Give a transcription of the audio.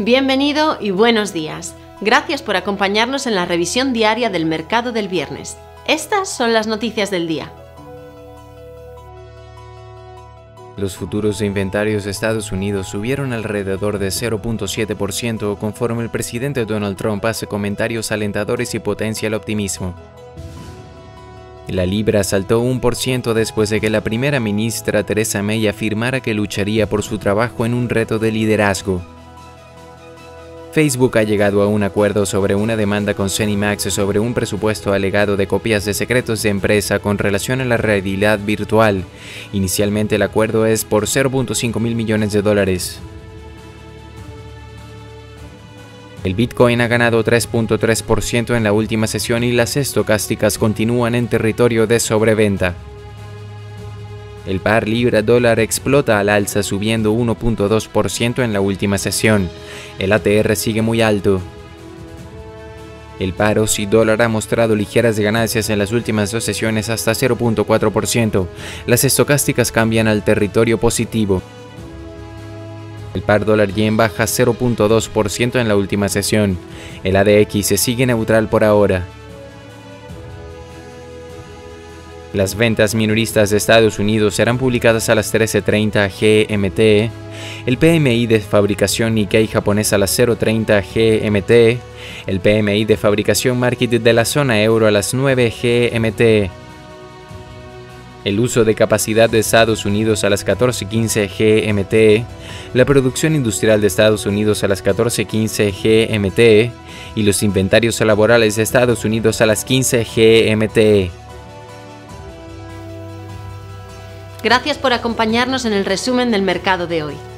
Bienvenido y buenos días. Gracias por acompañarnos en la revisión diaria del mercado del viernes. Estas son las noticias del día. Los futuros de inventarios de Estados Unidos subieron alrededor de 0.7% conforme el presidente Donald Trump hace comentarios alentadores y potencia el optimismo. La libra saltó 1% después de que la primera ministra Theresa May afirmara que lucharía por su trabajo en un reto de liderazgo. Facebook ha llegado a un acuerdo sobre una demanda con ZeniMax sobre un presupuesto alegado de copias de secretos de empresa con relación a la realidad virtual. Inicialmente el acuerdo es por $0.5 mil millones. El Bitcoin ha ganado 3.3% en la última sesión y las estocásticas continúan en territorio de sobreventa. El par libra-dólar explota al alza subiendo 1.2% en la última sesión. El ATR sigue muy alto. El par Aussie-dólar ha mostrado ligeras ganancias en las últimas dos sesiones hasta 0.4%. Las estocásticas cambian al territorio positivo. El par dólar-yen baja 0.2% en la última sesión. El ADX se sigue neutral por ahora. Las ventas minoristas de Estados Unidos serán publicadas a las 13:30 GMT, el PMI de fabricación Nikkei japonés a las 0:30 GMT, el PMI de fabricación Market de la zona euro a las 9 GMT, el uso de capacidad de Estados Unidos a las 14:15 GMT, la producción industrial de Estados Unidos a las 14:15 GMT y los inventarios laborales de Estados Unidos a las 15 GMT. Gracias por acompañarnos en el resumen del mercado de hoy.